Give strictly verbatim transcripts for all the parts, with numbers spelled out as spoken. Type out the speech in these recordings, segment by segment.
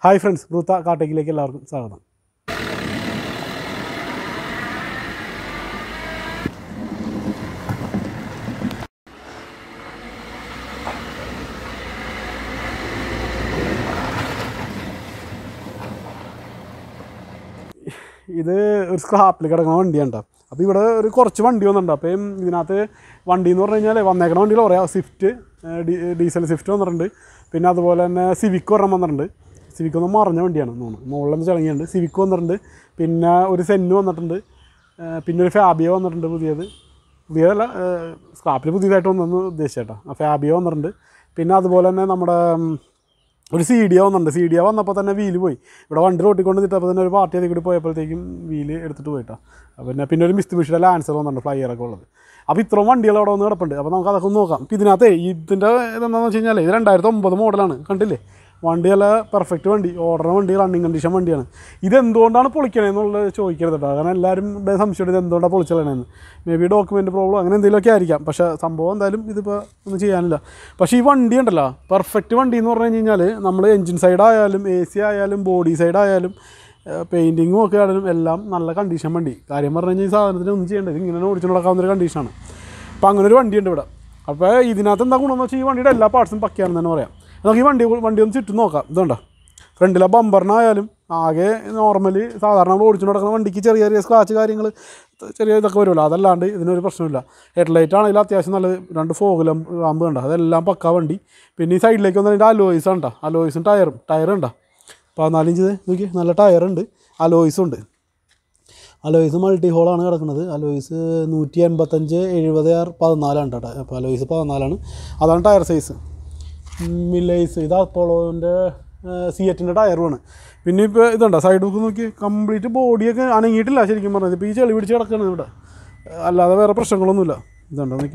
Hi friends, ബ്രൂത്ത കാട്ടേക്കിലേക്ക് എല്ലാവർക്കും സ്വാഗതം. ഇത് ഒരു സ്ക്രാപ്പിൽ കിടക്കുന്ന വണ്ടിയാണ്. അപ്പോൾ ഇവിടെ ഒരു കുറച്ച് വണ്ടി വന്നിട്ടുണ്ട്. അപ്പം ഇതിനകത്ത് വണ്ടി എന്ന് പറഞ്ഞു കഴിഞ്ഞാൽ വന്നേക്കണ വണ്ടികൾ പറയാം. സ്വിഫ്റ്റ്, ഡീസൽ സ്വിഫ്റ്റ് വന്നിട്ടുണ്ട്. പിന്നെ അതുപോലെ തന്നെ സിവിക്ക് ഒരെണ്ണം വന്നിട്ടുണ്ട്. സിവിക്ക് ഒന്ന് മറിഞ്ഞ വണ്ടിയാണ് തോന്നുന്നു, മുകളിൽ നിന്ന് ചളങ്ങിയുണ്ട്. സിവിക്ക് വന്നിട്ടുണ്ട്. പിന്നെ ഒരു സെന്ന് വന്നിട്ടുണ്ട്. പിന്നെ ഒരു ഫാബിയോ വന്നിട്ടുണ്ട്. പുതിയത് പുതിയതല്ല, സ്ക്രാപ്പിൽ പുതിയതായിട്ട് വന്നെന്ന് ഉദ്ദേശിച്ചേട്ടാ. ഫാബിയോ വന്നിട്ടുണ്ട്. പിന്നെ അതുപോലെ തന്നെ നമ്മുടെ ഒരു സീഡിയ വന്നിട്ടുണ്ട്. സീഡിയ വന്നപ്പോൾ തന്നെ വീല് പോയി. ഇവിടെ വണ്ടി റോട്ടിക്കൊണ്ട് നിട്ടപ്പോൾ തന്നെ ഒരു പാർട്ടി അതിൽ കൂടി പോയപ്പോഴത്തേക്കും വീല് എടുത്തിട്ട് പോയിട്ടാ. പിന്നെ പിന്നെ ഒരു മിസ്തുബുഷിയുടെ ലാൻസർ വന്നിട്ടുണ്ട്, ഫ്ലൈയറൊക്കെ ഉള്ളത്. അപ്പോൾ ഇത്രയും വണ്ടികൾ അവിടെ വന്ന് കിടപ്പുണ്ട്. അപ്പോൾ നമുക്ക് അതൊക്കെ ഒന്ന് നോക്കാം. അപ്പോൾ ഇതിനകത്ത് ഇതിൻ്റെ ഇതെന്താണെന്ന് വെച്ച് കഴിഞ്ഞാൽ ഇത് രണ്ടായിരത്തി ഒമ്പത് മോഡലാണ്. കണ്ടില്ലേ, വണ്ടി നല്ല പെർഫെക്റ്റ് വണ്ടി, ഓർഡർ വണ്ടി, റണ്ണിങ് കണ്ടീഷൻ വണ്ടിയാണ്. ഇതെന്തുകൊണ്ടാണ് പൊളിക്കണേന്നുള്ളത് ചോദിക്കരുത് കേട്ടോ. കാരണം എല്ലാവരും സംശയം ഇത് എന്തുകൊണ്ടാണ് പൊളിച്ചളയണേന്ന്. മേ ബി ഡോക്യുമെൻറ്റ് പ്രോബ്ലം അങ്ങനെ എന്തെങ്കിലുമൊക്കെ ആയിരിക്കാം. പക്ഷേ സംഭവം എന്തായാലും ഇതിപ്പോൾ ഒന്നും ചെയ്യാനില്ല. പക്ഷേ ഈ വണ്ടി ഉണ്ടല്ലോ, പെർഫെക്റ്റ് വണ്ടി എന്ന് പറഞ്ഞു കഴിഞ്ഞാൽ നമ്മൾ എൻജിൻ സൈഡായാലും എ സി ആയാലും ബോഡി സൈഡായാലും പെയിൻറ്റിങ്ങും ഒക്കെ ആയാലും എല്ലാം നല്ല കണ്ടീഷൻ വണ്ടി. കാര്യം പറഞ്ഞു കഴിഞ്ഞാൽ ഈ സാധനത്തിന് ഒന്നും ചെയ്യേണ്ടത് ഇങ്ങനെ ഓടിച്ചു നടക്കാവുന്നൊരു കണ്ടീഷനാണ്. അപ്പോൾ അങ്ങനെ ഒരു വണ്ടിയുണ്ട് ഇവിടെ. അപ്പോൾ ഇതിനകത്ത് എന്താ ഗുണമെന്ന് വെച്ചാൽ ഈ വണ്ടിയുടെ എല്ലാ പാർട്സും പക്കയാണെന്ന് തന്നെ പറയാം. നമുക്ക് ഈ വണ്ടി വണ്ടി ഒന്ന് ചുറ്റും നോക്കാം. ഇതുണ്ടോ, ഫ്രണ്ടിലെ ബമ്പറിനായാലും ആകെ നോർമലി സാധാരണ നമ്മൾ ഓടിച്ചു നടക്കുന്ന വണ്ടിക്ക് ചെറിയ ചെറിയ സ്ക്രാച്ച് കാര്യങ്ങൾ ചെറിയ ഇതൊക്കെ വരുമല്ലോ, അതല്ലാണ്ട് ഇതിനൊരു പ്രശ്നമില്ല. ഹെഡ്ലൈറ്റ് ആണെങ്കിലും അത്യാവശ്യം നല്ല രണ്ട് ഫോഗ് ലാമ്പ് കണ്ടോ, അതെല്ലാം പക്ക വണ്ടി. പിന്നെ ഈ സൈഡിലേക്ക് വന്നാൽ അതിൻ്റെ അലോയ്സ് ഉണ്ടോ, അലോയ്സും ടയറും ടയറുണ്ടോ പതിനാലിഞ്ച് നോക്കി നല്ല ടയറുണ്ട്, അലോയ്സും ഉണ്ട്. അലോയ്സ് മൾട്ടി ഹോളാണ് കിടക്കുന്നത്. അലോയ്സ് നൂറ്റി എൺപത്തഞ്ച് എഴുപത് ആറ് പതിനാലാണ് കേട്ടോ. അപ്പോൾ അലോയ്സ് പതിനാലാണ്, അതാണ് ടയർ സൈസ്. മില്ലൈസ് ഇത് അപ്പോളോൻ്റെ സിയറ്റിൻ്റെ ടയറുമാണ്. പിന്നെ ഇപ്പോൾ ഇതുണ്ടോ സൈഡ് ബുക്ക് നോക്കി, കംപ്ലീറ്റ് ബോഡിയൊക്കെ അനങ്ങിയിട്ടില്ല ശരിക്കും പറഞ്ഞത്. ഇപ്പോൾ ഈ ചെളി പിടിച്ച് കിടക്കുകയാണ് ഇവിടെ, അല്ലാതെ വേറെ പ്രശ്നങ്ങളൊന്നുമില്ല. ഇതുണ്ടോ നോക്കി,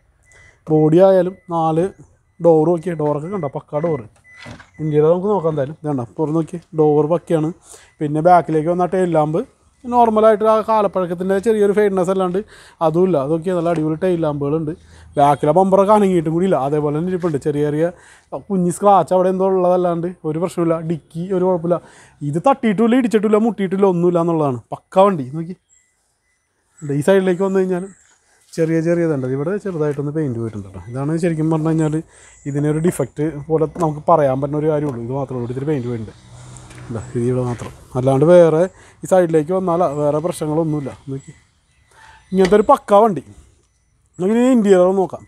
ബോഡി ആയാലും നാല് ഡോറ് നോക്കിയാൽ ഡോറൊക്കെ കണ്ടോ, പക്ക ഡോറ്. ഇന്ത്യയിൽ നമുക്ക് നോക്കാം എന്തായാലും. ഇതുണ്ടോ പുറത്ത് നോക്കി, ഡോറ് പക്കയാണ്. പിന്നെ ബാക്കിലേക്ക് വന്നാൽ ടെയിൽ ലാമ്പ് നോർമലായിട്ട് ആ കാലപ്പഴക്കത്തിൻ്റെ ചെറിയൊരു ഫെയ്ഡ്നെസ് അല്ലാണ്ട് അതുമില്ല. അതൊക്കെ നല്ല അടിപൊളി ടെയിൽ ലാമ്പുകളുണ്ട്. ബാക്കിലെ ബമ്പറൊക്കെ അനങ്ങിയിട്ടും കൂടി ഇല്ല, അതേപോലെ തന്നെ ഇരിപ്പുണ്ട്. ചെറിയ ചെറിയ കുഞ്ഞി സ്ക്രാച്ച് അവിടെ എന്തോ ഉള്ളതല്ലാണ്ട് ഒരു പ്രശ്നമില്ല. ഡിക്കി ഒരു കുഴപ്പമില്ല. ഇത് തട്ടിയിട്ടില്ല, ഇടിച്ചിട്ടില്ല, മുട്ടിയിട്ടില്ല, ഒന്നുമില്ല എന്നുള്ളതാണ് പക്ക വണ്ടി. നോക്കി ഈ സൈഡിലേക്ക് വന്നു കഴിഞ്ഞാൽ ചെറിയ ചെറിയ ഇതുണ്ട്. ഇവിടെ ചെറുതായിട്ടൊന്ന് പെയിൻറ്റ് പോയിട്ടുണ്ട് കേട്ടോ. ഇതാണ് ശരിക്കും പറഞ്ഞു കഴിഞ്ഞാൽ ഇതിനൊരു ഡിഫക്റ്റ് പോലെ നമുക്ക് പറയാൻ പറ്റുന്ന ഒരു കാര്യമുള്ളൂ. ഇത് മാത്രമേ ഉള്ളൂ, ഇതിൽ പെയിൻറ്റ് പോയിട്ടുണ്ട്. ഇല്ല, ഇത് ഇവിടെ മാത്രം, അല്ലാണ്ട് വേറെ ഈ സൈഡിലേക്ക് വന്നാൽ വേറെ പ്രശ്നങ്ങളൊന്നുമില്ല. നോക്കി ഇങ്ങനത്തെ ഒരു പക്ക വണ്ടി. നമുക്ക് ഇനി ഇൻറ്റീരിയർ നോക്കാം.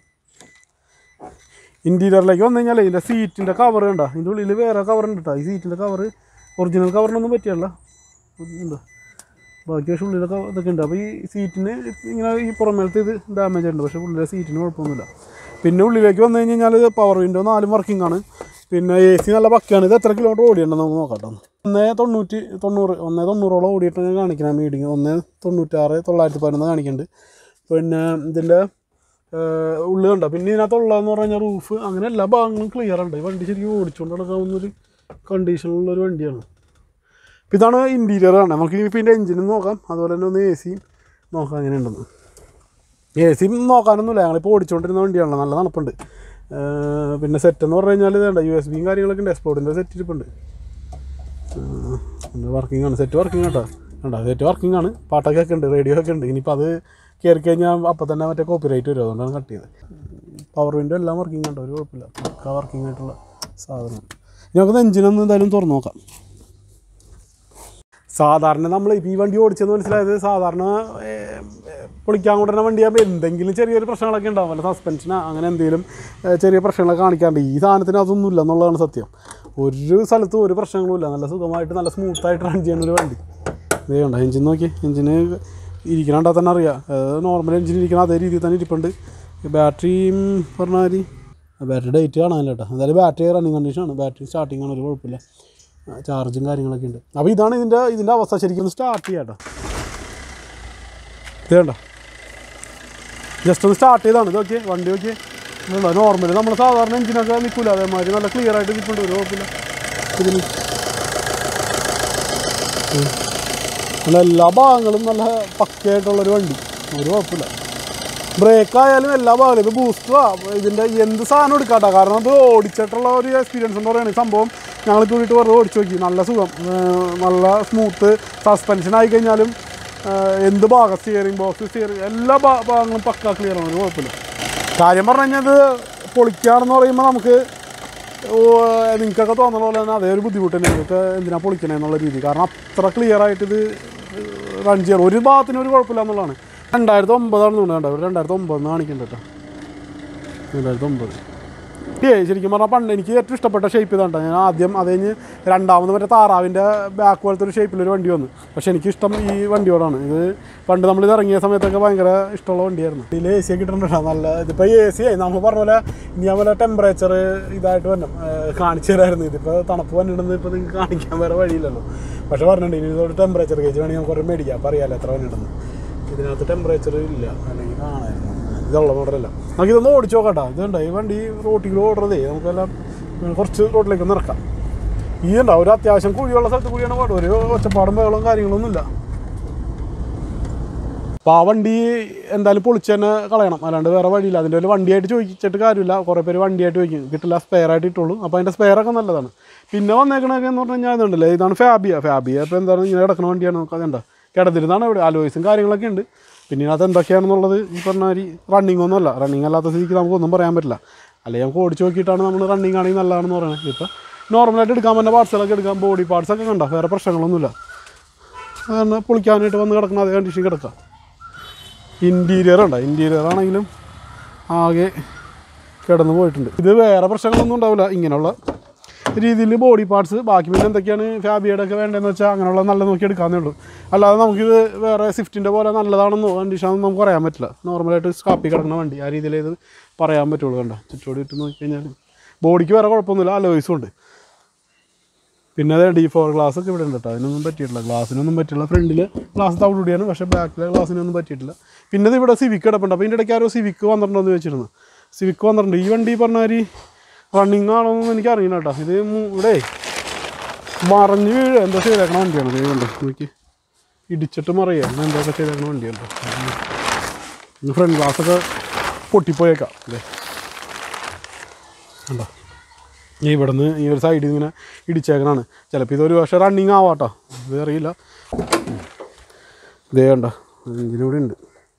ഇൻറ്റീരിയറിലേക്ക് വന്നു കഴിഞ്ഞാൽ ഇതിൻ്റെ സീറ്റിൻ്റെ കവർ ഉണ്ടോ, ഇതിൻ്റെ ഉള്ളിൽ വേറെ കവറുണ്ട് കേട്ടോ. ഈ സീറ്റിൻ്റെ കവർ ഒറിജിനൽ കവറിനൊന്നും പറ്റിയല്ല, എന്താ ബാക്കി പക്ഷേ ഉള്ളിലൊക്കെ ഇതൊക്കെ ഉണ്ട്. അപ്പോൾ ഈ സീറ്റിന് ഇങ്ങനെ ഈ പുറമേലത്തെ ഇത് ഡാമേജ് ഉണ്ട്, പക്ഷേ ഉള്ളിലെ സീറ്റിന് കുഴപ്പമൊന്നുമില്ല. പിന്നെ ഉള്ളിലേക്ക് വന്നു കഴിഞ്ഞ് കഴിഞ്ഞാൽ പവർ വിൻഡോ നാലും വർക്കിംഗ് ആണ്. പിന്നെ എ സി നല്ല പക്കയാണ്. ഇത് എത്ര കിലോമീറ്റർ ഓടിയുണ്ടെന്ന് നമുക്ക് നോക്കാം. ഒന്നേ തൊണ്ണൂറ്റി തൊണ്ണൂറ് ഒന്നേ തൊണ്ണൂറോളം ഓടിയിട്ട് ഞാൻ കാണിക്കണം മീഡിയം. ഒന്നേ തൊണ്ണൂറ്റാറ് തൊള്ളായിരത്തി പതിനൊന്ന് കാണിക്കുന്നുണ്ട്. പിന്നെ ഇതിൻ്റെ ഉള്ളിൽ കണ്ടോ. പിന്നെ ഇതിനകത്തുള്ളതെന്ന് പറഞ്ഞു കഴിഞ്ഞാൽ റൂഫ്, അങ്ങനെ എല്ലാ ഭാഗങ്ങളും ക്ലിയർ ഉണ്ട്. ഈ വണ്ടി ശരിക്കും ഓടിച്ചുകൊണ്ട് നടക്കാവുന്നൊരു കണ്ടീഷനുള്ളൊരു വണ്ടിയാണ്. അപ്പോൾ ഇതാണ് ഇൻറ്റീരിയർ ആണ്. നമുക്ക് ഇപ്പോൾ ഇതിൻ്റെ എഞ്ചിനും നോക്കാം, അതുപോലെ തന്നെ ഒന്ന് എ സിയും നോക്കാം എങ്ങനെ ഉണ്ടെന്ന്. എ സി നോക്കാനൊന്നുമില്ല, ഞങ്ങളിപ്പോൾ ഓടിച്ചുകൊണ്ടിരുന്ന വണ്ടിയാണല്ലോ, നല്ല തണുപ്പുണ്ട്. പിന്നെ സെറ്റ് എന്ന് പറഞ്ഞു കഴിഞ്ഞാൽ ഇതുണ്ട്, യു എസ് ബിയും കാര്യങ്ങളൊക്കെ ഉണ്ട്. എക്സ്പോർട്ടിൻ്റെ സെറ്റ് ഇരിപ്പുണ്ട്, വർക്കിംഗ് ആണ്. സെറ്റ് വർക്കിംഗ് കേട്ടോ, കണ്ടോ സെറ്റ് വർക്കിംഗ് ആണ്. പാട്ടൊക്കെ ഒക്കെ ഉണ്ട്, റേഡിയോ ഒക്കെ ഉണ്ട്. ഇനിയിപ്പോൾ അത് കയറി കഴിഞ്ഞാൽ അപ്പം തന്നെ മറ്റേ കോപ്പി റൈറ്റ് വരും, അതുകൊണ്ടാണ് കട്ട് ചെയ്തത്. പവർ വിൻഡോ എല്ലാം വർക്കിംഗ് ഉണ്ടോ, ഒരു കുഴപ്പമില്ല, പക്ക വർക്കിംഗ് ആയിട്ടുള്ള സാധനം. ഞങ്ങൾക്ക് എഞ്ചിനൊന്ന് എന്തായാലും തുറന്നു നോക്കാം. സാധാരണ നമ്മൾ ഇപ്പോൾ ഈ വണ്ടി ഓടിച്ചെന്ന് മനസ്സിലായത്, സാധാരണ പൊളിക്കാൻ കൊണ്ടുവരുന്ന വണ്ടിയാകുമ്പോൾ എന്തെങ്കിലും ചെറിയൊരു പ്രശ്നങ്ങളൊക്കെ ഉണ്ടാവും, അല്ല സസ്പെൻഷനോ അങ്ങനെ എന്തെങ്കിലും ചെറിയ പ്രശ്നങ്ങളൊക്കെ കാണിക്കാറുണ്ട്. ഈ സാധനത്തിന് അതൊന്നും ഇല്ല എന്നുള്ളതാണ് സത്യം. ഒരു സ്ഥലത്തും ഒരു പ്രശ്നങ്ങളും ഇല്ല, നല്ല സുഖമായിട്ട് നല്ല സ്മൂത്തായിട്ട് റൺ ചെയ്യുന്ന ഒരു വണ്ടി. ഇതേ കണ്ടോ എഞ്ചിൻ നോക്കി, എഞ്ചിന് ഇരിക്കണണ്ടാൽ തന്നെ അറിയാം, നോർമൽ എഞ്ചിൻ ഇരിക്കണം അതേ രീതിയിൽ തന്നെ ഇരിപ്പുണ്ട്. ബാറ്ററിയും പറഞ്ഞാൽ ബാറ്ററി ഡേറ്റ് കാണാനില്ല കേട്ടോ. എന്തായാലും ബാറ്ററി റണ്ണിങ് കണ്ടീഷനാണ്, ബാറ്ററി സ്റ്റാർട്ടിങ് ആണ്, ഒരു കുഴപ്പമില്ല, ചാർജും കാര്യങ്ങളൊക്കെ ഉണ്ട്. അപ്പോൾ ഇതാണ് ഇതിൻ്റെ ഇതിൻ്റെ അവസ്ഥ. ശരിക്കും സ്റ്റാർട്ട് ചെയ്യാം കേട്ടോ. ഇത് കണ്ടോ, ജസ്റ്റ് ഒന്ന് സ്റ്റാർട്ട് ചെയ്താണ്. ഇത് നോക്കിയേ വണ്ടി നോക്കിയേ, നോർമലി നമ്മൾ സാധാരണ എഞ്ചിനൊക്കെ നിൽക്കില്ല, അതേമാതിരി നല്ല ക്ലിയർ ആയിട്ട് നിൽക്കുന്നുണ്ട്, ഒരു കുഴപ്പമില്ല. ഇതിന് നല്ല എല്ലാ ഭാഗങ്ങളും നല്ല പക്കയായിട്ടുള്ളൊരു വണ്ടി, ഒരു കുഴപ്പമില്ല. ബ്രേക്ക് ആയാലും എല്ലാ ഭാഗങ്ങളും, ഇപ്പോൾ ബൂസ്റ്ററാ ഇതിൻ്റെ എന്ത് സാധനം എടുക്കാട്ടോ. കാരണം അത് ഓടിച്ചിട്ടുള്ള ഒരു എക്സ്പീരിയൻസ് എന്ന് പറയുന്നത് സംഭവം ഞങ്ങൾ കൂടിയിട്ട് വെറുതെ ഓടിച്ചു നോക്കി. നല്ല സുഖം, നല്ല സ്മൂത്ത് സസ്പെൻഷൻ ആയി കഴിഞ്ഞാലും എന്ത് ഭാഗം സ്റ്റിയറിംഗ് ബോക്സ് സ്റ്റിയറിംഗ് എല്ലാ ഭാഗങ്ങളും പക്കാ ക്ലിയറാണ്, ഒരു കുഴപ്പമില്ല. കാര്യം പറഞ്ഞു കഴിഞ്ഞാൽ ഇത് പൊളിക്കുകയാണെന്ന് പറയുമ്പോൾ നമുക്ക് നിങ്ങൾക്കൊക്കെ തോന്നുന്ന പോലെ തന്നെ അതേ ഒരു ബുദ്ധിമുട്ട് തന്നെ, നിങ്ങൾക്ക് എന്തിനാണ് പൊളിക്കണേ എന്നുള്ള രീതി. കാരണം അത്ര ക്ലിയർ ആയിട്ട് ഇത് റൺ ചെയ്യണം, ഒരു ഭാഗത്തിന് ഒരു കുഴപ്പമില്ല എന്നുള്ളതാണ്. രണ്ടായിരത്തി ഒമ്പതാണ് തോന്നുന്നുണ്ട്, അവർ രണ്ടായിരത്തി ഒമ്പതെന്ന് കാണിക്കുന്നുണ്ട് കേട്ടോ. രണ്ടായിരത്തി ഒമ്പത് ഏ ശരിക്കും പറഞ്ഞാൽ പണ്ട് എനിക്ക് ഏറ്റവും ഇഷ്ടപ്പെട്ട ഷേപ്പ് ഇതാണ്. ഞാൻ ആദ്യം അത് കഴിഞ്ഞ് രണ്ടാമത് മറ്റേ താറാവിൻ്റെ ബാക്ക് പോലത്തെ ഒരു ഷേപ്പിലൊരു വണ്ടി വന്നു. പക്ഷേ എനിക്കിഷ്ടം ഈ വണ്ടിയോടാണ്. ഇത് പണ്ട് നമ്മളിത് ഇറങ്ങിയ സമയത്തൊക്കെ ഭയങ്കര ഇഷ്ടമുള്ള വണ്ടിയായിരുന്നു. ഇതിൽ എ സി ഒക്കെ ഇട്ടിട്ടുണ്ടോ നല്ല. ഇതിപ്പോൾ എ സി ആയി നമ്മൾ പറഞ്ഞ പോലെ ഇനി അതുപോലെ ടെമ്പറേച്ചർ ഇതായിട്ട് വരണം കാണിച്ചു തരായിരുന്നു. ഇതിപ്പോൾ തണുപ്പ് വന്നിട്ടുണ്ടെന്ന് ഇപ്പോൾ നിങ്ങൾക്ക് കാണിക്കാൻ വേറെ വഴിയില്ലല്ലോ. പക്ഷേ പറഞ്ഞിട്ടുണ്ട് ഇനി ഇതോട് ടെമ്പറേച്ചർ ഗേജ് വേണമെങ്കിൽ നമുക്ക് കുറേ മേടിക്കാം, അപ്പോൾ അറിയാമല്ലോ എത്ര വന്നിട്ടുണ്ടെന്ന്. ഇതിനകത്ത് ടെമ്പറേച്ചർ ഇല്ല, അല്ലെങ്കിൽ കാണാമായിരുന്നു. ഇതുള്ള മോഡലല്ല. നമുക്കിതൊന്ന് ഓടിച്ച് നോക്കട്ടോ. ഇതുണ്ട് ഈ വണ്ടി റോട്ടിൽ ഓടുന്നതേ, നമുക്കെല്ലാം കുറച്ച് റോട്ടിലേക്ക് ഒന്ന് ഇറക്കാം. ഈ ഉണ്ടാവും ഒരു അത്യാവശ്യം കുഴിയുള്ള സ്ഥലത്ത് കൂടിയാണ് പാടും, ഒരു ഒച്ചപ്പാടും ബഹളവും കാര്യങ്ങളൊന്നുമില്ല. അപ്പോൾ ആ വണ്ടി എന്തായാലും പൊളിച്ച് തന്നെ കളയണം, അല്ലാണ്ട് വേറെ വഴിയില്ല. അതിൻ്റെ ഒരു വണ്ടിയായിട്ട് ചോദിച്ചിട്ട് കാര്യമില്ല. കുറേ പേര് വണ്ടിയായിട്ട് ചോദിക്കും, കിട്ടില്ല, സ്പെയർ ആയിട്ട് ഇട്ടുള്ളൂ. അപ്പോൾ അതിൻ്റെ സ്പെയറൊക്കെ നല്ലതാണ്. പിന്നെ വന്നേക്കണൊക്കെ എന്ന് പറഞ്ഞു കഴിഞ്ഞാൽ ഇതുണ്ടല്ലേ, ഇതാണ് ഫാബിയ. ഫാബിയ ഇപ്പോൾ എന്താണ് ഇങ്ങനെ കിടക്കുന്ന വണ്ടിയാണ്, നമുക്ക് അതുണ്ട് കിടന്നിരുന്നാണ് ഇവിടെ. അലോയ്സും കാര്യങ്ങളൊക്കെ ഉണ്ട്. പിന്നെ ഇതിനകത്ത് എന്തൊക്കെയാണെന്നുള്ളത് ഈ പറഞ്ഞ മാതിരി റണ്ണിങ് ഒന്നുമല്ല. റണ്ണിങ് അല്ലാത്ത സ്ഥിതിക്ക് നമുക്കൊന്നും പറയാൻ പറ്റില്ല. അല്ലെങ്കിൽ നമുക്ക് ഓടിച്ച് നോക്കിയിട്ടാണ് നമ്മൾ റണ്ണിങ് ആണെങ്കിൽ നല്ലതാണെന്ന് പറയുന്നത്. ഇപ്പോൾ നോർമലായിട്ട് എടുക്കാൻ പറ്റുന്ന പാർട്സുകളൊക്കെ എടുക്കാം. ബോഡി പാർട്സൊക്കെ കണ്ടോ, വേറെ പ്രശ്നങ്ങളൊന്നുമില്ല. കാരണം പൊളിക്കാനായിട്ട് വന്ന് കിടക്കണം, അതേ കണ്ടീഷൻ കിടക്കാം. ഇൻറ്റീരിയർ ഉണ്ടോ, ഇൻറ്റീരിയർ ആണെങ്കിലും ആകെ കിടന്ന് പോയിട്ടുണ്ട്. ഇത് വേറെ പ്രശ്നങ്ങളൊന്നും ഉണ്ടാവില്ല, ഇങ്ങനെയുള്ള രീതിയിൽ ബോഡി പാർട്സ്. ബാക്കി പിന്നെ എന്തൊക്കെയാണ് ഫാബിയുടെ ഒക്കെ വേണ്ടതെന്ന് വെച്ചാൽ അങ്ങനെയുള്ള നല്ല നോക്കി എടുക്കാമെന്നേ ഉള്ളൂ. അല്ലാതെ നമുക്കിത് വേറെ സ്വിഫ്റ്റിൻ്റെ പോലെ നല്ലതാണെന്നോ കണ്ടീഷനാണെന്ന് നമുക്ക് പറയാൻ പറ്റില്ല. നോർമലായിട്ട് സ്ക്രാപ്പി കിടക്കുന്ന വണ്ടി, ആ രീതിയിൽ ഇത് പറയാൻ പറ്റുള്ളൂ. കണ്ടോ ചുറ്റോടി ഇട്ട് നോക്കിക്കഴിഞ്ഞാൽ ബോഡിക്ക് വേറെ കുഴപ്പമൊന്നുമില്ല, അലോയ്സും ഉണ്ട്. പിന്നെ അതെ ഡി ഫോർ ഗ്ലാസ് ഒക്കെ ഇവിടെ ഉണ്ട് കേട്ടോ. അതിനൊന്നും പറ്റിയിട്ടില്ല, ഗ്ലാസ്സിനൊന്നും പറ്റില്ല. ഫ്രണ്ടിൽ ഗ്ലാസ് തവിടുകൂടിയാണ്, പക്ഷേ ബാക്കിലെ ഗ്ലാസ്സിനൊന്നും പറ്റിയിട്ടില്ല. പിന്നെ ഇത് ഇവിടെ സിവിക്ക് കിടപ്പുണ്ട്. അപ്പോൾ ഇതിൻ്റെ ഇടയ്ക്ക് ആരോ സിവിക്ക് വന്നിട്ടുണ്ടോ എന്ന് വെച്ചിരുന്നു. സിവിക്ക് വന്നിട്ടുണ്ട്. ഈ വണ്ടി പറഞ്ഞ മാതിരി റണ്ണിങ് ആണോന്ന് എനിക്ക് അറിയണം കേട്ടോ. ഇത് ഇവിടെ മറിഞ്ഞ് വീഴ് എന്താ ചെയ്തേക്കണ വണ്ടിയാണ്. ഇത് കണ്ടോ നോക്കി, ഇടിച്ചിട്ട് മറിയുക അങ്ങനെ എന്തൊക്കെ ചെയ്തേക്കണ വണ്ടിയുണ്ടോ. ഫ്രണ്ട് ഗ്ലാസ്സൊക്കെ പൊട്ടിപ്പോയേക്കാം. അല്ലേ കണ്ടോ, ഈ ഇവിടെ നിന്ന് ഈ ഒരു സൈഡിൽ ഇങ്ങനെ ഇടിച്ചേക്കണാണ്. ചിലപ്പോൾ ഇതൊരു പക്ഷേ റണ്ണിങ് ആവാട്ടോ, ഇത് അറിയില്ല. ഇതേ കണ്ടോ എഞ്ചിനൂടെ ഉണ്ട്.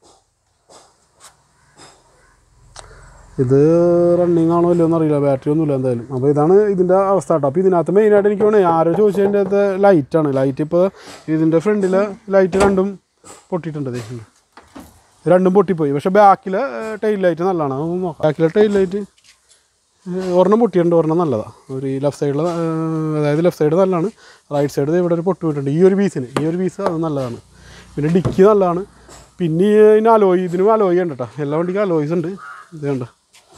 ഇത് റണ്ണിങ് ആണോ ഇല്ലയോ എന്നറിയില്ല, ബാറ്ററി ഒന്നുമില്ല എന്തായാലും. അപ്പോൾ ഇതാണ് ഇതിൻ്റെ അവസ്ഥ കേട്ടോ. അപ്പോൾ ഇതിനകത്ത് മെയിനായിട്ട് എനിക്ക് വേണേ ആരോ ചോദിച്ചതിൻ്റെ അകത്ത് ലൈറ്റാണ്. ലൈറ്റ് ഇപ്പോൾ ഇതിൻ്റെ ഫ്രണ്ടിൽ ലൈറ്റ് രണ്ടും പൊട്ടിയിട്ടുണ്ട്. രണ്ടും പൊട്ടിപ്പോയി. പക്ഷേ ബാക്കിലെ ടെയിൽ ലൈറ്റ് നല്ലതാണ്, അത് നോക്കാം. ബാക്കിലെ ടെയിൽ ലൈറ്റ് ഒരെണ്ണം പൊട്ടിയിട്ടുണ്ട്, ഒരെണ്ണം നല്ലതാണ്. ഒരു ഈ ലെഫ്റ്റ് സൈഡിൽ, അതായത് ലെഫ്റ്റ് സൈഡ് നല്ലതാണ്, റൈറ്റ് സൈഡ് ഇവിടെ ഒരു പൊട്ടി പോയിട്ടുണ്ട്. ഈ ഒരു പീസിന് ഈ ഒരു പീസ് അത് നല്ലതാണ്. പിന്നെ ഡിക്കി നല്ലതാണ്. പിന്നെ ഇതിന് അലോയ്, ഇതിനും അലോയ് ഉണ്ട് കേട്ടോ. എല്ലാ വണ്ടിക്കും അലോയ്സ് ഉണ്ട്. ഇത് കണ്ടോ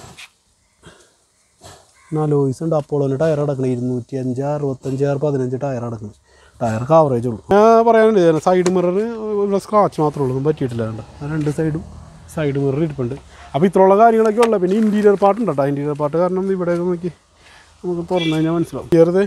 അലോയ്സ് ഉണ്ട്. അപ്പോളോന് ടയർ അടക്കണം ഇരുന്നൂറ്റി അഞ്ച് അറുപത്തഞ്ച് ആറ് പതിനഞ്ച് ടയർ അടക്കണം. ടയർ കവറേജ് ഉള്ളൂ. ഞാൻ പറയാനുണ്ട് സൈഡ് മിറർ ഇവിടെ സ്ക്രാച്ച് മാത്രമേ ഉള്ളൂ, ഒന്നും പറ്റിയിട്ടില്ല. കണ്ടോ രണ്ട് സൈഡും സൈഡ് മിറർ ഇരിപ്പുണ്ട്. അപ്പോൾ ഇത്രയുള്ള കാര്യങ്ങളൊക്കെ ഉള്ളത്. പിന്നെ ഇൻറ്റീരിയർ പാർട്ട് ഉണ്ട് കേട്ടോ. ഇൻറ്റീരിയർ പാർട്ട് കാരണം ഇവിടെയൊക്കെ നോക്കി നമുക്ക് തുറന്നു കഴിഞ്ഞാൽ മനസ്സിലാവും. ചെറുത്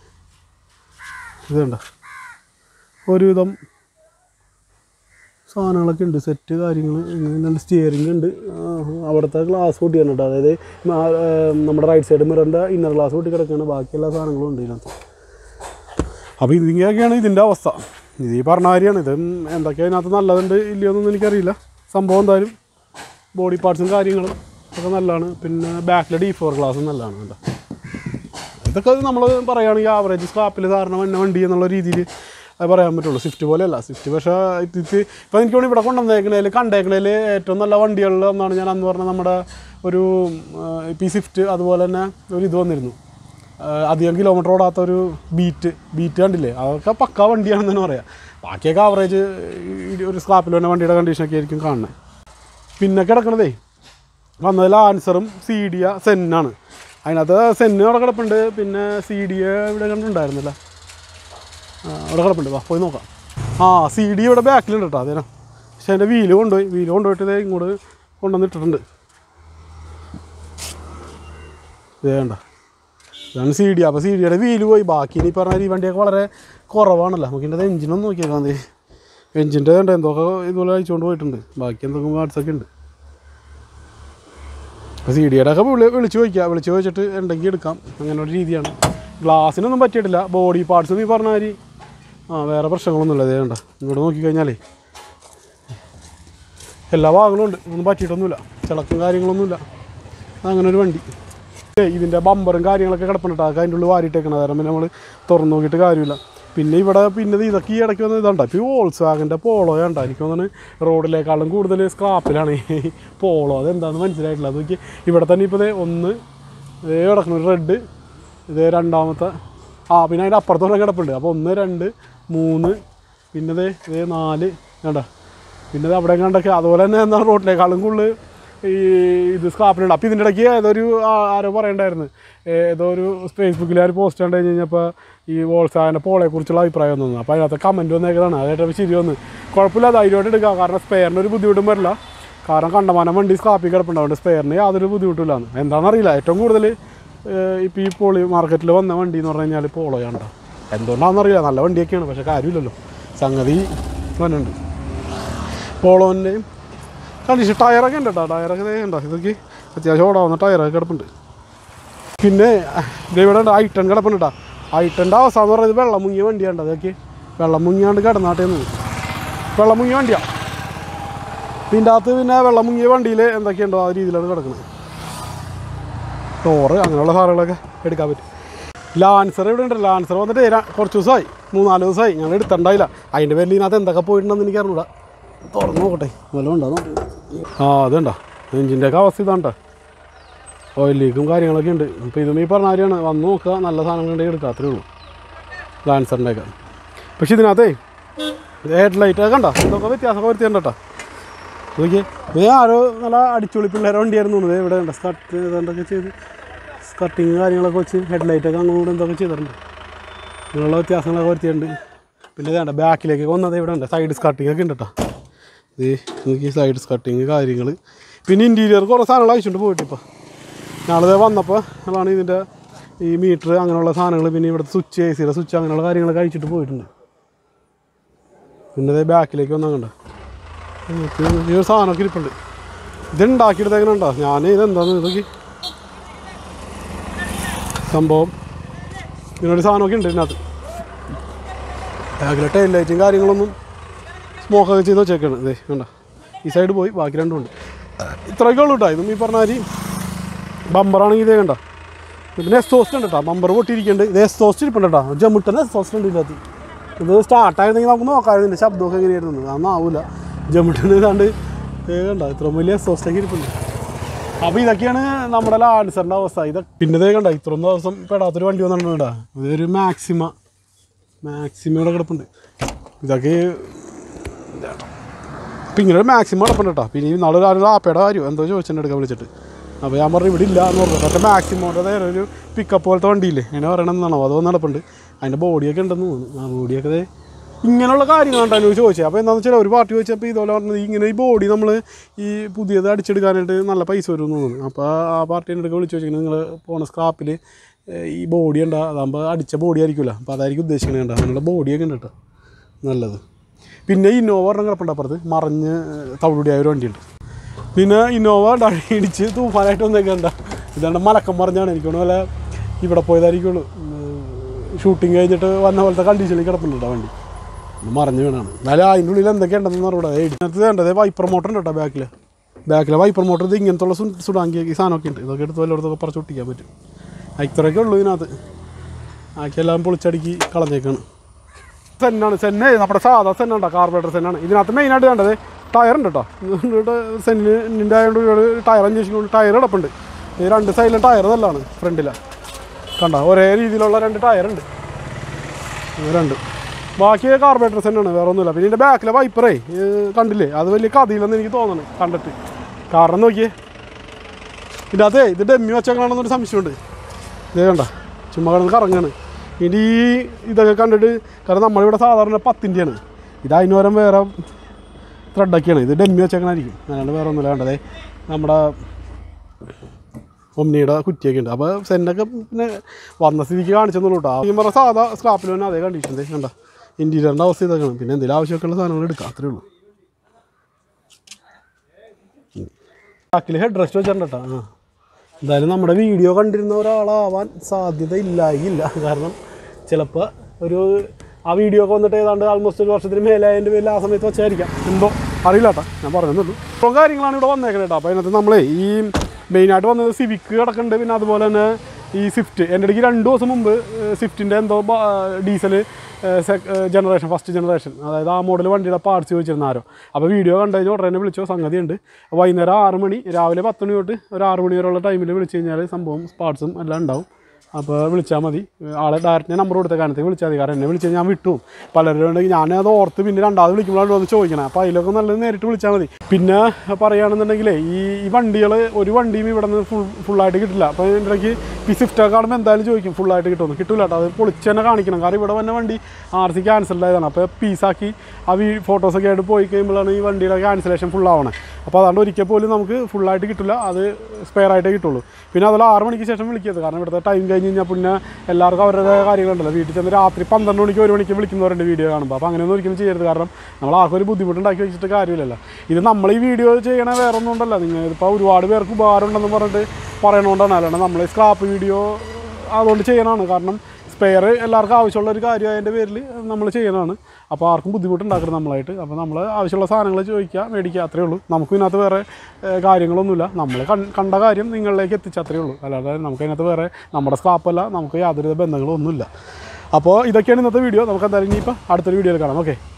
ഇത് കണ്ടോ ഒരുവിധം സാധനങ്ങളൊക്കെ ഉണ്ട്, സെറ്റ് കാര്യങ്ങൾ. രണ്ട് സ്റ്റിയറിംഗ് ഉണ്ട്. അവിടുത്തെ ഗ്ലാസ് പൊട്ടിയാണ് കേട്ടോ. അതായത് നമ്മുടെ റൈറ്റ് സൈഡ് മിററിൻ്റെ ഇന്നർ ഗ്ലാസ് പൊട്ടി കിടക്കുകയാണ്. ബാക്കിയെല്ലാ സാധനങ്ങളും ഉണ്ട് ഇതിനകത്ത്. അപ്പോൾ ഇതിങ്ങനെയൊക്കെയാണ് ഇതിൻ്റെ അവസ്ഥ. ഇത് ഈ പറഞ്ഞ കാര്യമാണ്. ഇത് എന്തൊക്കെയാണ് ഇതിനകത്ത് നല്ലതുണ്ട് ഇല്ലയോന്നൊന്നും എനിക്കറിയില്ല. സംഭവം എന്തായാലും ബോഡി പാർട്സും കാര്യങ്ങളും ഒക്കെ നല്ലതാണ്. പിന്നെ ബാക്കിലെ ഡി ഫോർ ഗ്ലാസും നല്ലതാണ് കേട്ടോ. ഇതൊക്കെ നമ്മൾ പറയുകയാണെങ്കിൽ ആവറേജ് സ്ക്രാപ്പിൽ സാധാരണ വന്ന വണ്ടി എന്നുള്ള രീതിയിൽ അത് പറയാൻ പറ്റുള്ളൂ. സ്വിഫ്റ്റ് പോലെയല്ല. സ്വിഫ്റ്റ് പക്ഷേ ഇത് ഇപ്പോൾ എനിക്ക് തോന്നുന്നു ഇവിടെ കൊണ്ടുവന്നേക്കണേൽ കണ്ടേക്കണേൽ ഏറ്റവും നല്ല വണ്ടികളിൽ ഒന്നാണ്. ഞാൻ അന്ന് പറഞ്ഞാൽ നമ്മുടെ ഒരു പി സ്വിഫ്റ്റ്, അതുപോലെ തന്നെ ഒരു ഇത് വന്നിരുന്നു, അധികം കിലോമീറ്റർ ഓടാത്ത ഒരു ബീറ്റ് ബീറ്റ് കണ്ടില്ലേ, അതൊക്കെ പക്കാ വണ്ടിയാണെന്ന് തന്നെ പറയാം. ബാക്കിയൊക്കെ ആവറേജ് ഒരു സ്ക്രാപ്പിൽ വന്ന വണ്ടിയുടെ കണ്ടീഷനൊക്കെ ആയിരിക്കും കാണുന്നത്. പിന്നെ കിടക്കണതേ വന്നതിൽ ആൻസറും സീഡിയ സെന്നാണ്. അതിനകത്ത് സെന്ന് അവിടെ കിടപ്പുണ്ട്. പിന്നെ സീഡിയ ഇവിടെ കണ്ടുണ്ടായിരുന്നില്ല, അവിടെ കിടപ്പുണ്ട്. വാ പോയി നോക്കാം. ആ സി ഡി ഇവിടെ ബാക്കിലുണ്ട് കേട്ടോ. അതേനാ. പക്ഷേ എൻ്റെ വീല് കൊണ്ടുപോയി വീല് കൊണ്ടുപോയിട്ട് ഇതേ ഇങ്ങോട്ട് കൊണ്ടുവന്നിട്ടിട്ടുണ്ട്. ഇതേ കണ്ട, ഇതാണ് സി ഡി. അപ്പോൾ സി ഡിയുടെ വീല് പോയി. ബാക്കി ഇനി പറഞ്ഞാൽ ഈ വണ്ടിയൊക്കെ വളരെ കുറവാണല്ലോ. നമുക്ക് ഇതിൻ്റെ എഞ്ചിനൊന്നും നോക്കിയേക്കാം. മതി എഞ്ചിൻ്റെ കണ്ട എന്തൊക്കെ ഇതുപോലെ അയച്ചുകൊണ്ട് പോയിട്ടുണ്ട്. ബാക്കി എന്തൊക്കെ പാർട്സൊക്കെ ഉണ്ട്. അപ്പോൾ സി ഡിയുടെ ഒക്കെ വിളി വിളിച്ച് ചോദിക്കുക. വിളിച്ച് ചോദിച്ചിട്ട് ഉണ്ടെങ്കിൽ എടുക്കാം. അങ്ങനെ ഒരു രീതിയാണ്. ഗ്ലാസ്സിനൊന്നും പറ്റിയിട്ടില്ല. ബോഡി പാർട്സ് നീ പറഞ്ഞ മാതിരി ആ വേറെ പ്രശ്നങ്ങളൊന്നുമില്ല. അതേ കണ്ട ഇവിടെ നോക്കിക്കഴിഞ്ഞാലേ എല്ലാ ഭാഗങ്ങളും ഉണ്ട്, ഒന്നും പറ്റിയിട്ടൊന്നുമില്ല, ചിളക്കും കാര്യങ്ങളൊന്നുമില്ല. അങ്ങനെ ഒരു വണ്ടി. ഇതിൻ്റെ ബമ്പറും കാര്യങ്ങളൊക്കെ കിടപ്പുണ്ട്. അതൊക്കെ അതിൻ്റെ ഉള്ളിൽ വാരിയിട്ടേക്കണം. കാരണം പിന്നെ നമ്മൾ തുറന്നു നോക്കിയിട്ട് കാര്യമില്ല. പിന്നെ ഇവിടെ പിന്നെ ഇതൊക്കെ ഈ ഇടയ്ക്ക് വന്ന് ഇതുണ്ട്. ഇപ്പോൾ ഈ വോൾസ് വാഗൻ്റെ പോളോ കണ്ട എനിക്ക് തോന്നുന്നു റോഡിലേക്കാളും കൂടുതൽ സ്ക്രാപ്പിലാണ് ഈ പോളോ. അതെന്താണെന്ന് മനസ്സിലായിട്ടില്ല. അത് നോക്കി ഇവിടെ തന്നെ ഇപ്പോൾ ഇതേ ഒന്ന് ഇതേ കിടക്കണം റെഡ്, ഇതേ രണ്ടാമത്തെ ആ പിന്നെ അതിൻ്റെ അപ്പുറത്തോടെ കിടപ്പുണ്ട്. അപ്പോൾ ഒന്ന് രണ്ട് മൂന്ന് പിന്നെ ഇതേ ഇതേ നാല് വേണ്ട പിന്നെ ഇത് അവിടെ കണ്ടൊക്കെ അതുപോലെ തന്നെ എന്താണ് റോഡിലേക്കാളും കൂടുതൽ ഈ ഇത് സ്ക്രാപ്പിലുണ്ട്. അപ്പോൾ ഇതിൻ്റെ ഇടയ്ക്ക് ഏതൊരു ആരോ പറയണ്ടായിരുന്നു, ഏതോ ഒരു ഫേസ്ബുക്കിൽ ഒരു പോസ്റ്റ് കണ്ടു കഴിഞ്ഞ് കഴിഞ്ഞപ്പോൾ ഈ വോൾസാഗിൻ്റെ പോളയെക്കുറിച്ചുള്ള അഭിപ്രായം തോന്നുന്നു. അപ്പോൾ അതിനകത്ത് കമൻറ്റ് വന്നേക്കതാണ്. അതായിട്ട് ശരിയൊന്ന് കുഴപ്പമില്ല, ധൈര്യമായിട്ട് എടുക്കുക. കാരണം സ്പെയറിന് ഒരു ബുദ്ധിമുട്ടും വരില്ല. കാരണം കണ്ടമാനം വണ്ടി സ്ക്രാപ്പിൽ കിടപ്പുണ്ടാവുണ്ട്, സ്പെയറിന് യാതൊരു ബുദ്ധിമുട്ടില്ലാന്ന്. എന്താണെന്നറിയില്ല, ഏറ്റവും കൂടുതൽ ഇപ്പോൾ ഈ പോളി മാർക്കറ്റിൽ വന്ന വണ്ടി എന്ന് പറഞ്ഞു കഴിഞ്ഞാൽ പോളോയാണ്. എന്തുകൊണ്ടാണെന്നറിയില്ല, നല്ല വണ്ടിയൊക്കെയാണ്, പക്ഷേ കാര്യമില്ലല്ലോ, സംഗതി വന്നുണ്ട്. പോളോൻ്റെയും കണ്ടീഷൻ ടയറൊക്കെ ഉണ്ട് കേട്ടോ. ടയറൊക്കെ ഉണ്ടോ ഇതൊക്കെ അത്യാവശ്യം ഓടാവുന്ന ടയറൊക്കെ കിടപ്പുണ്ട്. പിന്നെ ഇവിടെ ഉണ്ട് ഐട്ടൺ കിടപ്പുണ്ട് കേട്ടോ. ഐട്ടൻ്റെ അവസ്ഥ എന്ന് പറയുന്നത് വെള്ളം മുങ്ങിയ വണ്ടിയാണ്. അതൊക്കെ വെള്ളം മുങ്ങിയാണ്ട് കിടന്നാട്ടേന്ന് വെള്ളം മുങ്ങിയ വണ്ടിയാണ്. ഇതിൻ്റെ അകത്ത് പിന്നെ വെള്ളം മുങ്ങിയ വണ്ടിയിൽ എന്തൊക്കെയുണ്ടോ ആ രീതിയിലാണ് കിടക്കുന്നത്. ടോറ് അങ്ങനെയുള്ള സാധനങ്ങളൊക്കെ എടുക്കാൻ പറ്റും. ലാൻസർ ഇവിടെ ഉണ്ട്. ലാൻസർ വന്നിട്ട് കുറച്ച് ദിവസമായി, മൂന്നാല് ദിവസമായി ഞങ്ങൾ എടുത്തിട്ടുണ്ടായില്ല. അതിൻ്റെ പേരിൽ ഇതിനകത്ത് എന്തൊക്കെ പോയിട്ടുണ്ടെന്ന് എനിക്ക് അറിഞ്ഞൂടാ. തുറന്നു നോക്കട്ടെ വല്ലതും ഉണ്ടോ. ആ അതുണ്ടോ എഞ്ചിൻ്റെയൊക്കെ അവസ്ഥ ഇതാണ്ടോ, ഓയിൽ ലീക്കും കാര്യങ്ങളൊക്കെ ഉണ്ട്. ഇപ്പോൾ ഇതും ഈ പറഞ്ഞ കാര്യമാണ്, വന്ന് നോക്കുക, നല്ല സാധനങ്ങളുണ്ടെങ്കിൽ എടുക്കുക, അത്രേ ഉള്ളൂ ലാൻസറിൻ്റെയൊക്കെ. പക്ഷേ ഇതിനകത്തേ ഹെഡ് ലൈറ്റൊക്കെ കണ്ടോ ഇതൊക്കെ വ്യത്യാസമൊക്കെ വരുത്തിയുണ്ട് കേട്ടോ. നോക്കിയേ ഇത് ആരോ നല്ല അടിച്ചുള്ളി പിള്ളേരെ വണ്ടിയായിരുന്നു തോന്നുന്നത്. ഇവിടെ ഉണ്ട് സ്കട്ട് ഇതൊക്കെ ചെയ്ത് സ്കട്ടിങ് കാര്യങ്ങളൊക്കെ വെച്ച് ഹെഡ് ലൈറ്റൊക്കെ അങ്ങോട്ട് എന്തൊക്കെ ചെയ്തിട്ടുണ്ട്. അങ്ങനെയുള്ള വ്യത്യാസങ്ങളൊക്കെ വരുത്തിയിട്ടുണ്ട്. പിന്നെ ഇതാണ്ട് ബാക്കിലേക്ക് വന്നത് ഇവിടെ ഉണ്ട്, സൈഡ് സ്കട്ടിങ് ഒക്കെ ഉണ്ട് കേട്ടോ. ഇത് നോക്കി സൈഡ് സ്കട്ടിങ് കാര്യങ്ങൾ. പിന്നെ ഇൻറ്റീരിയർ കുറേ സാധനങ്ങൾ അയച്ചുകൊണ്ട് പോയിട്ട് ഇപ്പോൾ നാളെ വന്നപ്പോൾ അതാണ് ഇതിൻ്റെ ഈ മീറ്റർ അങ്ങനെയുള്ള സാധനങ്ങൾ, പിന്നെ ഇവിടുത്തെ സ്വിച്ച്, എ സിയുടെ സ്വിച്ച് അങ്ങനെയുള്ള കാര്യങ്ങളൊക്കെ അയച്ചിട്ട് പോയിട്ടുണ്ട്. പിന്നെ ഇത് ബാക്കിലേക്ക് വന്നാൽ കണ്ടോ ഈ ഒരു സാധനമൊക്കെ ഇരിപ്പുണ്ട്. ഇതുണ്ടാക്കിയിട്ട് എങ്ങനെ ഉണ്ടോ ഞാൻ ഇതെന്താന്ന് ഇതൊക്കെ സംഭവം ഇങ്ങനൊരു സാധനമൊക്കെ ഉണ്ട് ഇതിനകത്ത്. ബാക്കിലെ ടൈൽ ലൈറ്റും കാര്യങ്ങളൊന്നും സ്മോക്കൊക്കെ ചെയ്ത് വെച്ചേക്കാണ്. ഇതേ കണ്ടോ ഈ സൈഡ് പോയി, ബാക്കി രണ്ടും ഉണ്ട്. ഇത്രയൊക്കെ ഉള്ളൂ കേട്ടോ. ഇതും ഈ പറഞ്ഞ മാതിരി ബമ്പറാണെങ്കിൽ ഇതേ കണ്ടോ. പിന്നെ എക്സോസ്റ്റ് ഉണ്ട് കേട്ടോ, ബമ്പർ പൊട്ടിയിരിക്കുന്നുണ്ട്. ഇത് എക്സോസ്റ്റ് ഇരിപ്പുണ്ട് കേട്ടോ, ജമ്മുട്ടൻ്റെ എക്സോസ്റ്റ് ഉണ്ട് ഇതിനകത്ത്. ഇത് സ്റ്റാർട്ടായിരുന്നെങ്കിൽ നമുക്ക് നോക്കാം ഇതിൻ്റെ ശബ്ദമൊക്കെ എങ്ങനെയായിരുന്നു. അതൊന്നും ആവില്ല, ജമ്മുട്ടന് ഏതാണ്ട് കണ്ടോ ഇത്ര വലിയ എക്സോസ്റ്റൊക്കെ ഇരിപ്പുണ്ട്. അപ്പോൾ ഇതൊക്കെയാണ് നമ്മുടെ ലാൻസറിൻ്റെ അവസ്ഥ. ഇതൊക്കെ പിന്നെ ഇതേ കണ്ടോ ഇത്രയും ദിവസം പെടാത്തൊരു വണ്ടി വന്നിട്ടുണ്ടോ. ഇതൊരു മാക്സിമ മാക്സിമ ഇവിടെ കിടപ്പുണ്ട്. ഇതൊക്കെ അപ്പം ഇങ്ങനെ ഒരു മാക്സിമം കിടപ്പുണ്ട് കേട്ടോ. പിന്നെ നാളെ ഒരു ആപ്പയുടെ കാര്യം എന്തോ ചോദിച്ചിട്ട് എടുക്കാൻ വിളിച്ചിട്ട്, അപ്പോൾ ഞാൻ പറഞ്ഞു ഇവിടെ ഇല്ല എന്ന് പറഞ്ഞു. പക്ഷേ മാക്സിമോൻ്റെ നേരെ ഒരു പിക്കപ്പ് പോലത്തെ വണ്ടിയില്ലേ അങ്ങനെ പറയണമെന്നാണോ അത് വന്ന് നടപ്പുണ്ട്. അതിൻ്റെ ബോഡിയൊക്കെ ഉണ്ടെന്ന് തോന്നുന്നു. ആ ബോഡിയൊക്കെ ഇങ്ങനെയുള്ള കാര്യങ്ങളുണ്ടോ എനിക്ക് ചോദിച്ചത്. അപ്പോൾ എന്താണെന്ന് വെച്ചാൽ ഒരു പാർട്ടി ചോദിച്ചപ്പോൾ ഇതുപോലെ പറഞ്ഞത് ഇങ്ങനെ ഈ ബോഡി നമ്മൾ ഈ പുതിയത് അടിച്ചെടുക്കാനായിട്ട് നല്ല പൈസ വരും തോന്നുന്നു. അപ്പോൾ ആ പാർട്ടീൻ്റെ അടുത്ത് വിളിച്ച് ചോദിച്ചിട്ട് നിങ്ങൾ പോണ സ്ക്രാപ്പിൽ ഈ ബോഡി ഉണ്ടോ, അതാകുമ്പോൾ അടിച്ച ബോഡി ആയിരിക്കില്ല, അപ്പോൾ അതായിരിക്കും ഉദ്ദേശിക്കുന്നത് കേട്ടോ. അങ്ങനെയുള്ള ബോഡിയൊക്കെ ഉണ്ട് കേട്ടോ, നല്ലത്. പിന്നെ ഇന്നോവ പറഞ്ഞ കിടപ്പുണ്ട് അപ്പുറത്ത്, മറിഞ്ഞ് തവിടുടിയായ ഒരു വണ്ടിയുണ്ട്. പിന്നെ ഇന്നോവ ഇടിച്ച് തൂഫാനായിട്ട് വന്നേക്കണ്ട. ഇതാണ്ട് മലക്കം മറിഞ്ഞാണ് എനിക്ക് തോന്നുന്നു, വല്ല ഇവിടെ പോയതായിരിക്കുള്ളൂ. ഷൂട്ടിങ് കഴിഞ്ഞിട്ട് വന്ന പോലത്തെ കണ്ടീഷനിൽ കിടപ്പുണ്ട് വണ്ടി, മറിഞ്ഞ് വീണാണ്. എന്നാലും അതിൻ്റെ ഉള്ളിൽ എന്തൊക്കെയുണ്ടെന്ന് പറഞ്ഞൂടെ. ഇതിനകത്ത് വേണ്ടത് വൈപ്പർ മോട്ടർ ഉണ്ട് കേട്ടോ ബാക്കിൽ. ബാക്കിലെ വൈപ്പർ മോട്ടർ ഇത് ഇങ്ങനത്തുള്ള സുഡാങ്കി ഈ സാധനമൊക്കെ ഉണ്ട്. ഇതൊക്കെ എടുത്ത് വല്ലയിടത്തൊക്കെ പറിച്ച് ഒട്ടിക്കാൻ പറ്റും. ഇത്രയൊക്കെ ഉള്ളൂ ഇതിനകത്ത്. ആക്കിയെല്ലാം പൊളിച്ചടുക്കി കളഞ്ഞേക്കാണ്. സെന്നാണ്, സെന്നെ നമ്മുടെ സാധാ സെന്നുണ്ടോ, കാർബറേറ്റർ സെന്നാണ്. ഇതിനകത്ത് മെയിനായിട്ട് വേണ്ടത് ടയറുണ്ട് കേട്ടോ. സെന്നിൻ്റെ ആയതുകൊണ്ട് ടയർ അന്വേഷിക്കുന്നുണ്ട്. ടയർ കിടപ്പുണ്ട്. ഈ രണ്ട് സൈഡിലും ടയർ നല്ലതാണ്. ഫ്രണ്ടിലാണ് കണ്ടോ ഒരേ രീതിയിലുള്ള രണ്ട് ടയറുണ്ട്, രണ്ട്. ബാക്കി കാർബറേറ്റർ സെന്നാണ്, വേറെ ഒന്നുമില്ല. പിന്നെ ഇതിൻ്റെ ബാക്കിലെ വൈപ്പറേ കണ്ടില്ലേ, അത് വലിയ കഥയില്ലെന്ന് എനിക്ക് തോന്നുന്നു കണ്ടിട്ട്. കാരണം നോക്കിയേ ഇതിൻ്റെ അതേ ഇത് ഡെമ്മി വെച്ചേക്കണമെന്നൊരു സംശയമുണ്ട്. ഇതേ കണ്ട ചുമ്മാ കിടന്ന് കറങ്ങാണ്. ഇനി ഈ ഇതൊക്കെ കണ്ടിട്ട്, കാരണം നമ്മളിവിടെ സാധാരണ പത്തിൻ്റെയാണ്, ഇത് അതിനോരം വേറെ ത്രെഡൊക്കെയാണ്. ഇത് ഡെമ്മി വെച്ചേക്കണായിരിക്കും, അല്ലാണ്ട് വേറെ ഒന്നുമില്ല. കണ്ടതേ നമ്മുടെ ഒമ്നിയുടെ കുറ്റിയൊക്കെ ഉണ്ട്. അപ്പോൾ സെന്നൊക്കെ പിന്നെ വന്ന സ്ഥിതിക്ക് കാണിച്ചെന്നുള്ളൂ കേട്ടോ. ഈ പറഞ്ഞ സാധാ സ്ക്രാപ്പിൽ തന്നെ അതേ കണ്ടീഷൻ കണ്ട. ഇൻറ്റീരിയറിൻ്റെ അവസ്ഥ ഇതൊക്കെയാണ്. പിന്നെ എന്തെങ്കിലും ആവശ്യമൊക്കെയുള്ള സാധനങ്ങൾ എടുക്കാം, അത്രേ ഉള്ളൂ. ബാക്കിൽ ഹെഡ് റെസ്റ്റ് വെച്ചിട്ടുണ്ട് കേട്ടോ. ആ എന്തായാലും നമ്മുടെ വീഡിയോ കണ്ടിരുന്ന ഒരാളാവാൻ സാധ്യത ഇല്ലായില്ല. കാരണം ചിലപ്പോൾ ഒരു ആ വീഡിയോ ഒക്കെ വന്നിട്ട് ഏതാണ്ട് ആൾമോസ്റ്റ് ഒരു വർഷത്തിന് മേലായതിൻ്റെ പേരിൽ ആ സമയത്ത് വെച്ചായിരിക്കാം, എന്തോ അറിയില്ല കേട്ടോ, ഞാൻ പറഞ്ഞതുള്ളൂ. ഇപ്പം കാര്യങ്ങളാണ് ഇവിടെ വന്നേക്കുന്നത് കേട്ടോ. അപ്പോൾ അതിനകത്ത് നമ്മളെ ഈ മെയിനായിട്ട് വന്നത് സിവിക്ക് കിടക്കുന്നുണ്ട്, പിന്നെ അതുപോലെ തന്നെ ഈ സ്വിഫ്റ്റ്. എൻ്റെ ഇടയ്ക്ക് രണ്ട് ദിവസം മുമ്പ് സ്വിഫ്റ്റിൻ്റെ എന്തോ ഡീസൽ ജനറേഷൻ ഫസ്റ്റ് ജനറേഷൻ, അതായത് ആ മോഡൽ വണ്ടിയുടെ പാർട്സ് ചോദിച്ചിരുന്ന ആരോ. അപ്പോൾ വീഡിയോ കണ്ടു കഴിഞ്ഞാൽ ഉടനെ തന്നെ വിളിച്ചോ, സംഗതിയുണ്ട്. വൈകുന്നേരം ആറ് മണി രാവിലെ പത്ത് മണി തൊട്ട് ഒരു ആറ് മണി വരെയുള്ള ടൈമിൽ വിളിച്ച് കഴിഞ്ഞാൽ സംഭവം പാർട്സും എല്ലാം ഉണ്ടാവും. അപ്പോൾ വിളിച്ചാൽ മതി. ആളെ ഡയറക്റ്റ് നമ്പർ കൊടുത്ത കാരണത്തേക്ക് വിളിച്ചാൽ മതി. കാരണം എന്നെ വിളിച്ചാൽ ഞാൻ വിട്ടു. പലരും ഉണ്ടെങ്കിൽ ഞാനത് ഓർത്ത് പിന്നെ രണ്ടാമത് വിളിക്കുമ്പോഴാണ് വന്ന് ചോദിക്കണം. അപ്പോൾ അതിലൊക്കെ നല്ലത് നേരിട്ട് വിളിച്ചാൽ മതി. പിന്നെ പറയുകയാണെന്നുണ്ടെങ്കിൽ ഈ ഈ വണ്ടികൾ ഒരു വണ്ടിയും ഇവിടെ നിന്ന് ഫുൾ ഫുള്ളായിട്ട് കിട്ടില്ല. അപ്പോൾ ഇതിൻ്റെ ഇടയ്ക്ക് ഈ സ്വിഫ്റ്റൊക്കെ കാണുമ്പോൾ എന്തായാലും ചോദിക്കും ഫുള്ളായിട്ട് കിട്ടുമെന്ന്. കിട്ടില്ല കേട്ടോ, അത് പൊളിച്ച് തന്നെ കാണിക്കണം. കാരണം ഇവിടെ വന്ന വണ്ടി ആർ സി ക്യാൻസൽഡ് ആയതാണ്. അപ്പോൾ പീസാക്കി ആ വീ ഫോട്ടോസൊക്കെ ആയിട്ട് പോയി കഴിയുമ്പോഴാണ് ഈ വണ്ടിയുടെ ക്യാൻസലേഷൻ ഫുള്ളാവണേ. അപ്പോൾ അതുകൊണ്ട് ഒരിക്കൽ പോലും നമുക്ക് ഫുള്ളായിട്ട് കിട്ടില്ല, അത് സ്പെയർ ആയിട്ടേ കിട്ടുള്ളൂ. പിന്നെ അതുപോലെ ആറ് മണിക്ക് ശേഷം വിളിക്കരുത്. കാരണം ഇവിടുത്തെ ടൈം കഴിഞ്ഞ് കഴിഞ്ഞാൽ പിന്നെ എല്ലാവർക്കും അവരുടെ കാര്യങ്ങളുണ്ടല്ലോ. വീട്ടിൽ ചെന്ന് രാത്രി പന്ത്രണ്ട് മണിക്ക് ഒരു മണിക്ക് വിളിക്കുന്നവരുണ്ട് വീഡിയോ കാണുമ്പോൾ. അപ്പോൾ അങ്ങനെയൊന്നും ഒരിക്കലും ചെയ്യരുത്. കാരണം നമ്മൾ ആർക്കും ഒരു ബുദ്ധിമുട്ടുണ്ടാക്കി വെച്ചിട്ട് കാര്യമില്ലല്ലോ. ഇത് നമ്മൾ ഈ വീഡിയോ ചെയ്യണ വേറെ ഒന്നും ഉണ്ടല്ലോ, നിങ്ങൾ ഇപ്പോൾ ഒരുപാട് പേർക്ക് ഉപകാരം ഉണ്ടെന്ന് പറഞ്ഞിട്ട് പറയണോണ്ടാണ്. അല്ലാണ്ട് നമ്മൾ സ്ക്രാപ്പ് വീഡിയോ അതുകൊണ്ട് ചെയ്യണതാണ്. കാരണം സ്പെയർ എല്ലാവർക്കും ആവശ്യമുള്ള ഒരു കാര്യം അതിൻ്റെ പേരിൽ നമ്മൾ ചെയ്യണതാണ്. അപ്പോൾ ആർക്കും ബുദ്ധിമുട്ടുണ്ടാക്കരുത് നമ്മളായിട്ട്. അപ്പോൾ നമ്മൾ ആവശ്യമുള്ള സാധനങ്ങൾ ചോദിക്കുക, മേടിക്കുക, അത്രയേ ഉള്ളൂ. നമുക്ക് ഇതിനകത്ത് വേറെ കാര്യങ്ങളൊന്നുമില്ല. നമ്മൾ കണ്ട കാര്യം നിങ്ങളിലേക്ക് എത്തിച്ച അത്രയേ ഉള്ളൂ. അല്ലാതെ നമുക്ക് അതിനകത്ത് വേറെ നമ്മുടെ സ്ക്രാപ്പല്ല, നമുക്ക് യാതൊരു ബന്ധങ്ങളൊന്നുമില്ല. അപ്പോൾ ഇതൊക്കെയാണ് ഇന്നത്തെ വീഡിയോ. നമുക്ക് എന്തായാലും ഇനിയിപ്പോൾ അടുത്തൊരു വീഡിയോയിൽ കാണാം. ഓക്കെ.